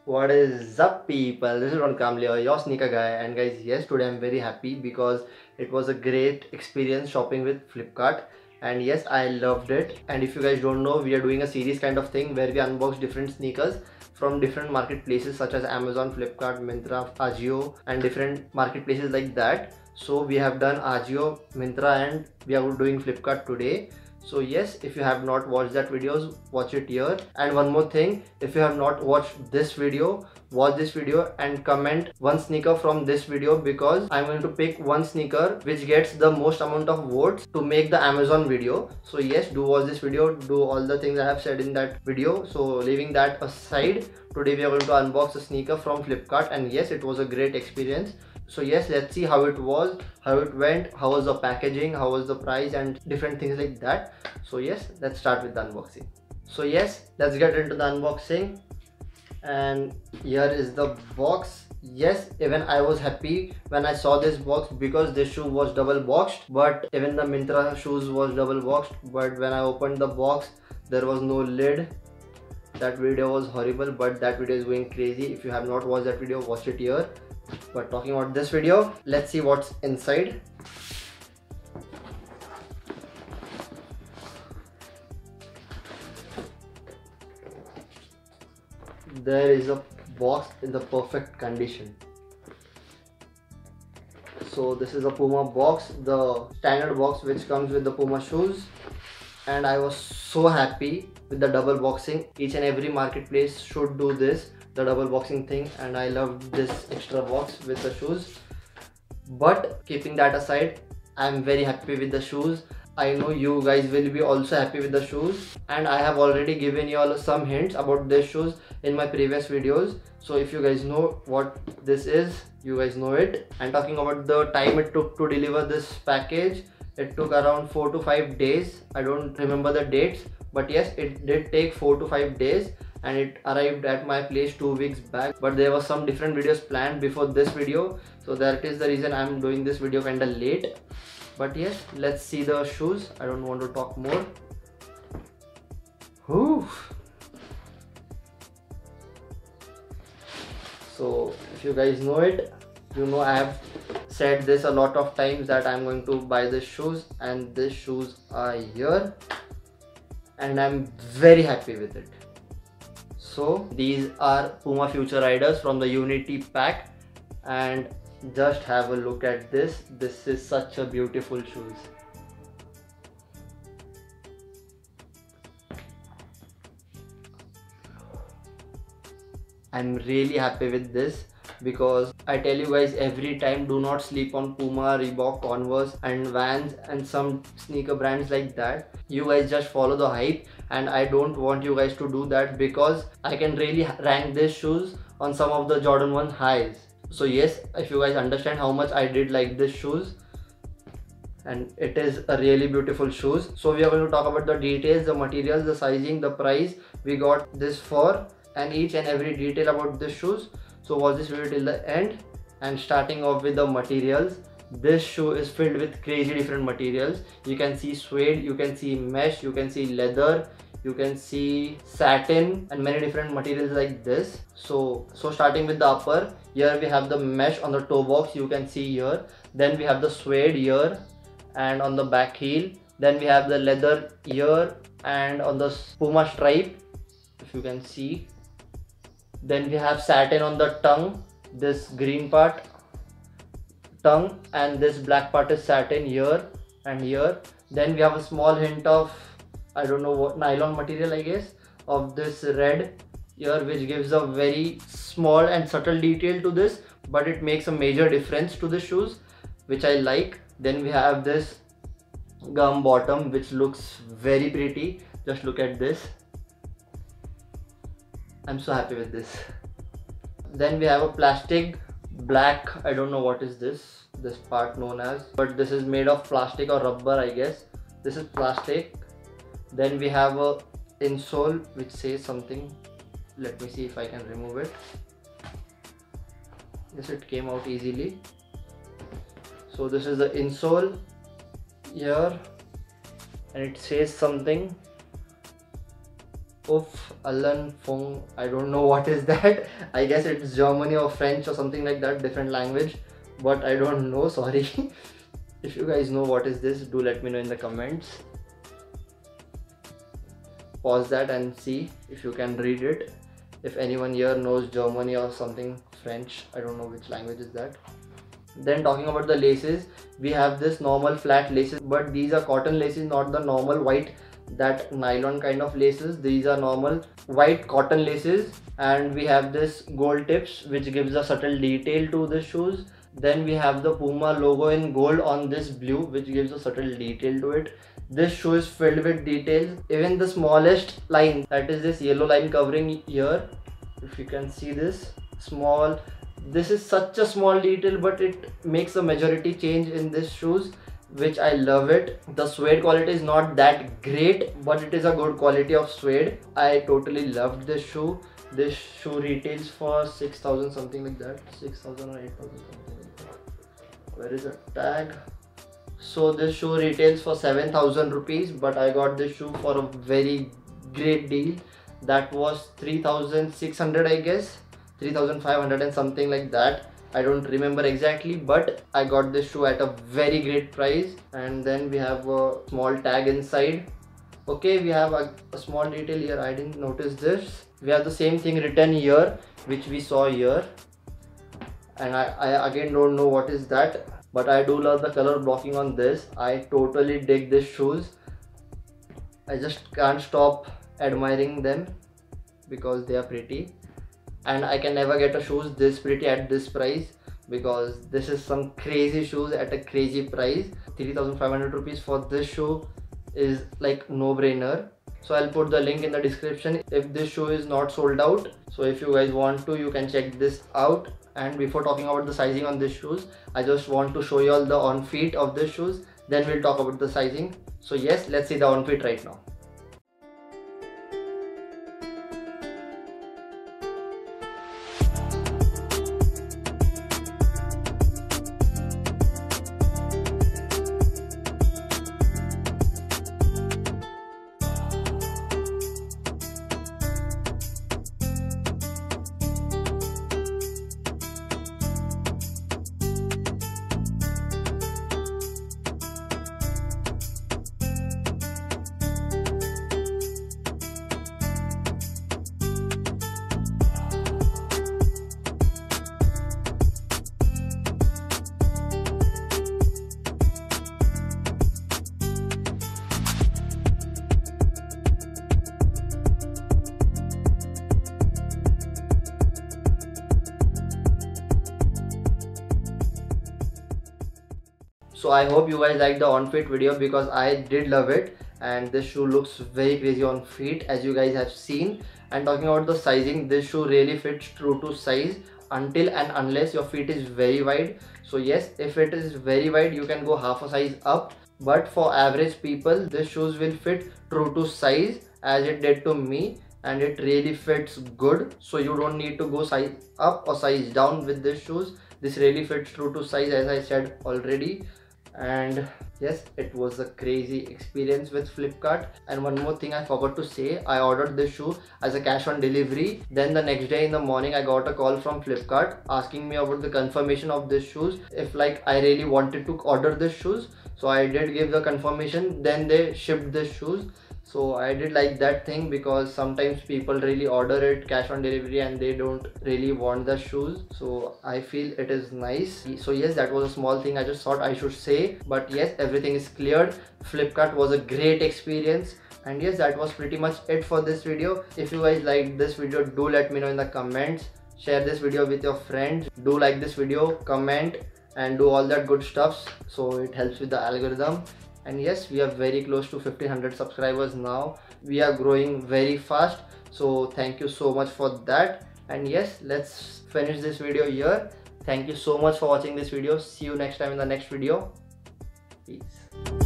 What is up, people? This is Ron Kamlia, your sneaker guy. And guys, yes, today I'm very happy because it was a great experience shopping with Flipkart. And yes, I loved it. And if you guys don't know, we are doing a series kind of thing where we unbox different sneakers from different marketplaces such as Amazon, Flipkart, Myntra, Ajio, and different marketplaces like that. So we have done Ajio, Myntra, and we are doing Flipkart today. So yes, if you have not watched that videos, watch it here. And one more thing, if you have not watched this video, watch this video and comment one sneaker from this video, because I'm going to pick one sneaker which gets the most amount of votes to make the Amazon video. So yes, do watch this video, do all the things I have said in that video. So leaving that aside, today we are going to unbox a sneaker from Flipkart, and yes, it was a great experience. So yes, let's see how it was, how it went, how was the packaging, how was the price, and different things like that. So yes, let's start with the unboxing. So yes, let's get into the unboxing. And here is the box. Yes, even I was happy when I saw this box because this shoe was double boxed, but even the Myntra shoes was double boxed. But when I opened the box, there was no lid. That video was horrible, but that video is going crazy. If you have not watched that video, watch it here. But talking about this video, let's see what's inside. There is a box in the perfect condition. So this is a Puma box, the standard box which comes with the Puma shoes. And I was so happy with the double boxing. Each and every marketplace should do this, the double boxing thing, and I loved this extra box with the shoes. But keeping that aside, I'm very happy with the shoes. I know you guys will be also happy with the shoes, and I have already given you all some hints about these shoes in my previous videos. So if you guys know what this is, you guys know it. And talking about the time it took to deliver this package, it took around 4 to 5 days. I don't remember the dates, but yes, it did take 4 to 5 days, and it arrived at my place 2 weeks back. But there was some different videos planned before this video, so that is the reason I'm doing this video kinda late. But yes, let's see the shoes. I don't want to talk more. Whew. So if you guys know it, you know I have said this a lot of times that I'm going to buy these shoes, and these shoes are here, and I'm very happy with it. So these are Puma Future Riders from the Unity pack, and just have a look at this. This is such a beautiful shoes. I'm really happy with this, because I tell you guys every time, do not sleep on Puma, Reebok, Converse and Vans and some sneaker brands like that. You guys just follow the hype, and I don't want you guys to do that, because I can really rank these shoes on some of the Jordan 1 highs. So yes, if you guys understand how much I did like these shoes, and it is a really beautiful shoes. So we are going to talk about the details, the materials, the sizing, the price we got this for, and each and every detail about the shoes. So watch this video till the end. And starting off with the materials, this shoe is filled with crazy different materials. You can see suede, you can see mesh, you can see leather, you can see satin, and many different materials like this. So starting with the upper, here we have the mesh on the toe box, you can see here. Then we have the suede here and on the back heel. Then we have the leather here and on the Puma stripe, if you can see. Then we have satin on the tongue, this green part tongue, and this black part is satin here and here. Then we have a small hint of, I don't know what, nylon material I guess, of this red here, which gives a very small and subtle detail to this, but it makes a major difference to the shoes, which I like. Then we have this gum bottom, which looks very pretty. Just look at this. I'm so happy with this. Then we have a plastic black, I don't know what is this part known as, but this is made of plastic or rubber I guess. This is plastic. Then we have a insole which says something. Let me see if I can remove it. Yes, it came out easily. So this is the insole here, and it says something. Uff, Allen Fong, I don't know what is that. I guess it's Germany or French or something like that, different language, but I don't know, sorry. If you guys know what is this, do let me know in the comments. Pause that and see if you can read it. If anyone here knows Germany or something, French, I don't know which language is that. Then talking about the laces, we have this normal flat laces, but these are cotton laces, not the normal white, that nylon kind of laces. These are normal white cotton laces, and we have this gold tips which gives a subtle detail to the shoes. Then we have the Puma logo in gold on this blue, which gives a subtle detail to it. This shoe is filled with details. Even the smallest line, that is this yellow line covering here, if you can see this small, this is such a small detail, but it makes a majority change in this shoes, which I love it. The suede quality is not that great, but it is a good quality of suede. I totally loved this shoe. This shoe retails for 6,000 something like that, 6,000 or 8,000 something like that. Where is the tag? So this shoe retails for 7,000 rupees, but I got this shoe for a very great deal. That was 3,600, I guess, 3,500 and something like that. I don't remember exactly, but I got this shoe at a very great price. And then we have a small tag inside. Okay, we have a small detail here, I didn't notice this. We have the same thing written here, which we saw here, and I again don't know what is that, but I do love the color blocking on this. I totally dig these shoes. I just can't stop admiring them because they are pretty, and I can never get a shoes this pretty at this price, because this is some crazy shoes at a crazy price. 3,500 rupees for this shoe is like no brainer. So I'll put the link in the description if this shoe is not sold out. So if you guys want to, you can check this out. And before talking about the sizing on these shoes, I just want to show you all the on feet of these shoes, then we'll talk about the sizing. So yes, let's see the on feet right now. So I hope you guys liked the on feet video, because I did love it, and this shoe looks very crazy on feet as you guys have seen. And talking about the sizing, this shoe really fits true to size until and unless your feet is very wide. So yes, if it is very wide, you can go half a size up, but for average people, this shoes will fit true to size as it did to me, and it really fits good. So you don't need to go size up or size down with these shoes. This really fits true to size, as I said already. And yes, it was a crazy experience with Flipkart. And one more thing I forgot to say, I ordered this shoe as a cash on delivery. Then the next day in the morning, I got a call from Flipkart asking me about the confirmation of these shoes, if like I really wanted to order these shoes. So I did give the confirmation, then they shipped these shoes. So I did like that thing, because sometimes people really order it cash on delivery and they don't really want the shoes. So I feel it is nice. So yes, that was a small thing I just thought I should say. But yes, everything is cleared. Flipkart was a great experience. And yes, that was pretty much it for this video. If you guys liked this video, do let me know in the comments. Share this video with your friends. Do like this video, comment, and do all that good stuff, so it helps with the algorithm. And yes, we are very close to 1,500 subscribers now. We are growing very fast, so thank you so much for that. And yes, let's finish this video here. Thank you so much for watching this video. See you next time in the next video. Peace.